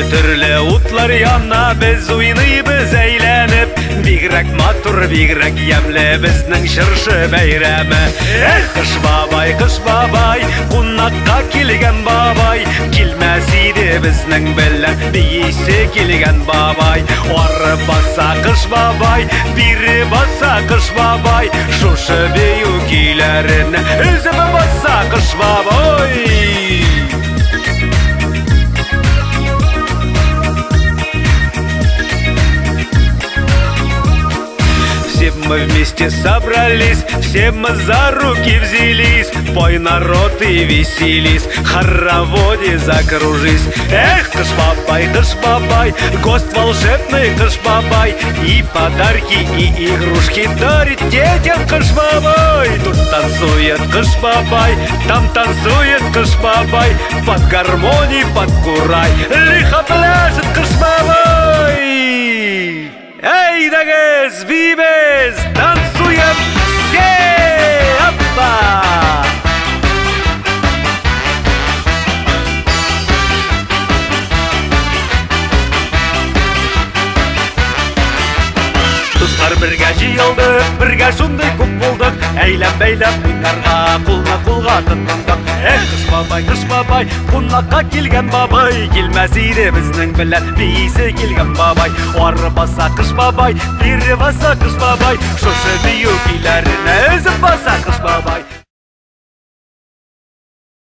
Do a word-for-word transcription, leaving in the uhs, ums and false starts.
Төрле утлар янна без уйныйбыз әйләнеп, бигрәк матур, бигрәк ямле безнең чыршы бәйрәме. Эх, кыш бабай, кыш бабай, кунакка килгән бабай, килмәс иде безнең белән биисе килгән бабай. Ары баса кыш бабай, бире баса кыш бабай, шушы бию көйләрен үзеп баса кыш бабай. Все мы вместе собрались, все мы за руки взялись, пой, народ, и веселись, в хороводе закружись. Эх, кыш бабай, кыш бабай, гость волшебный кыш бабай, и подарки, и игрушки дарит детям кыш бабай. Тут танцует кыш бабай, там танцует кыш бабай, под гармоний, под курай, лихо пляшет кыш бабай. Эй, дагез, бибез, танцуем все! Опа! Дуслар бергә җыелдык, бергә шундый күп булдык, әйләп-бәйләп уйнарга, кулна-кулга тотындык. Эх, кыш бабай, кыш бабай, кунакка килгән бабай, килмәс иде безнең белән биисе килгән бабай. Ары баса кыш бабай, бире баса кыш бабай, шушы бию көйләрен өзеп баса кыш бабай.